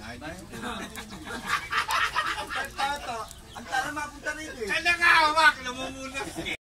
Ang tala mapunta rito eh. Kaya nga hawak, namumunas eh.